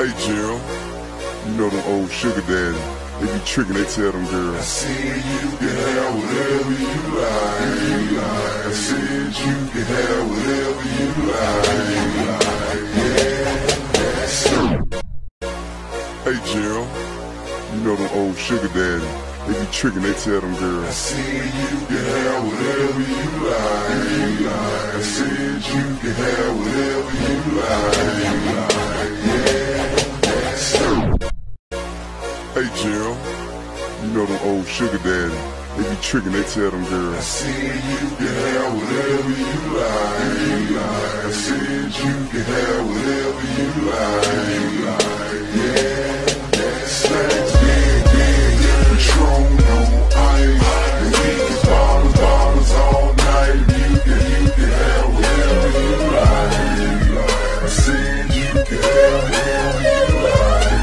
Hey Jill, you know them old sugar daddy. They be tricking, they tell them girls, I said you can have whatever you like. I said you can have whatever you like. Yeah, that's it. Hey Jill, you know them old sugar daddy. They be tricking, they tell them girls, I said you can have whatever you like. I said you can have whatever you like. Yeah, that's it. Hey Jill, you know them old sugar daddy. They be tricking, they tell them girls, I said you can have whatever you like. I said you can have whatever you like. Yeah, that's right. Control, no ice. And we can bottles all night. You can have whatever you like. I said you can have whatever you like.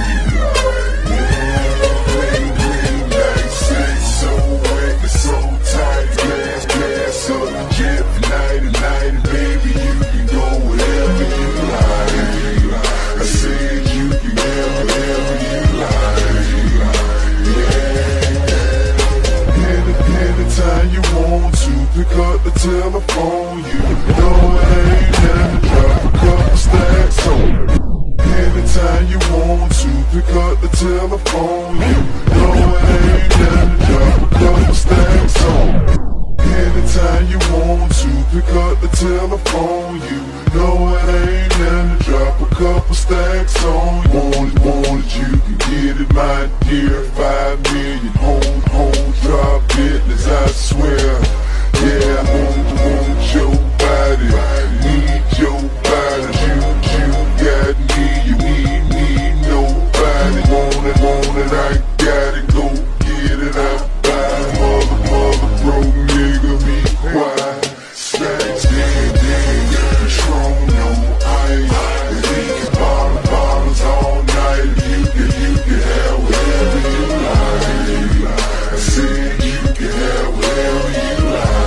Pick up the telephone, you know it ain't nothing to drop a couple stacks on. Anytime you want to pick up the telephone, you know it ain't nothing to drop a couple stacks on. Anytime you want to pick up the telephone, you know it ain't nothing to drop a couple stacks on. Want it, you can get it, my dear. 5 million, home, drop business, I swear. Yeah, I want your body, need your body. You got me, you need nobody. Want it, I got it, go get it, I buy it. Mother, broke nigga, be quiet. Stacks, damn, control, no ice. And we can bottles all night. You can have whatever you like. I said you can have whatever you like.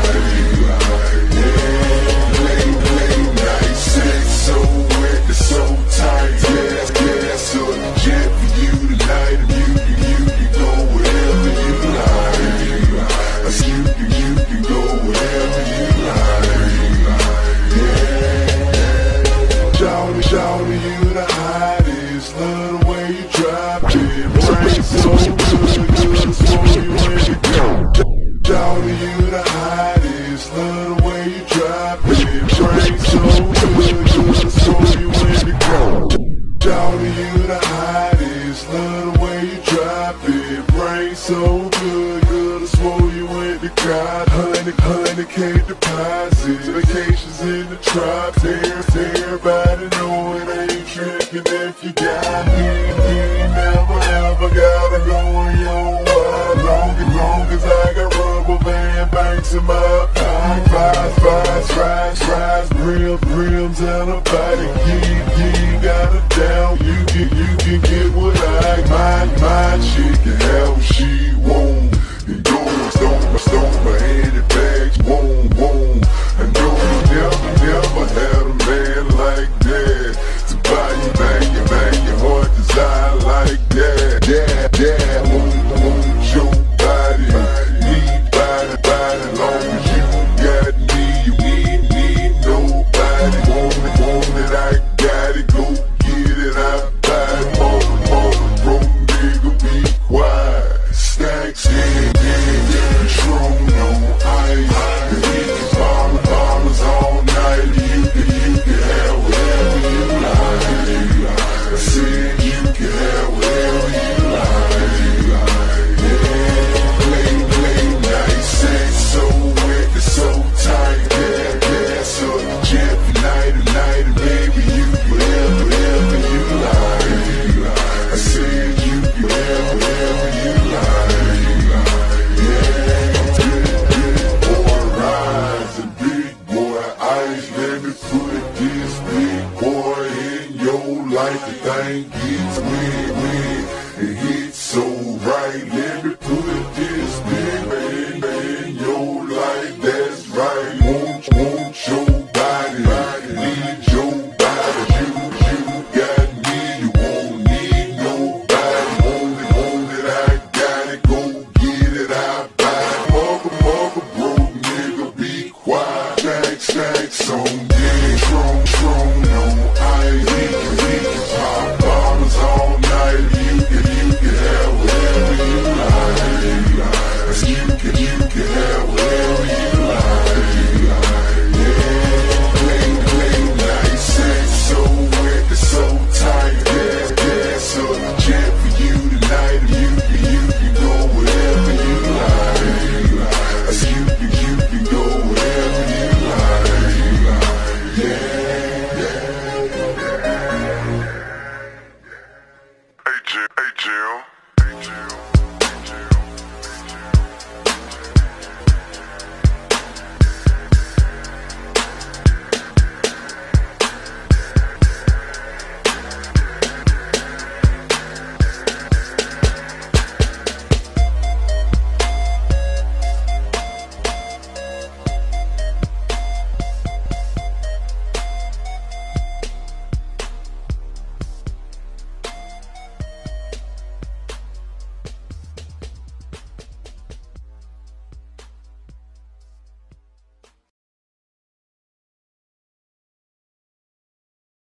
So good, I swore you went to God. 100K deposits, vacations in the tropics. Everybody know it ain't tricking if you got me. Never ever gotta go in your wild. Long as I got rubber band banks in my pocket. Fries, rims and a body. You got it down. You can get what I like. My chick can have what she want. And go and stomp my handy bags. Won't. I know you never had a man like that to buy you bang your heart desire like that. Yeah, want your body, need body, long as you got me, you need nobody. Want it, I got it, go get it, I buy it. Mother, broke nigga, be quiet. Stacks, control, no ice. And we can bottles all night. You can have whatever you like. I said you can have whatever you like. Yeah, late night sex, so wet, it's so tight. Yeah, so jet night, baby, you can have whatever you like. I said you can have whatever you like. Like the thing gets weird, it hits so right.